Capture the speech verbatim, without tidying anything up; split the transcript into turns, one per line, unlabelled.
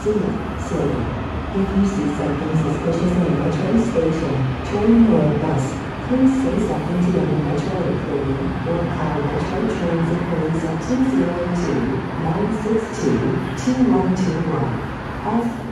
See ya. Say. If you see something suspicious in a metro station, train, or bus, please say something to the metro employee or call Metro Transit Police at two zero two, nine six two, two one two one. F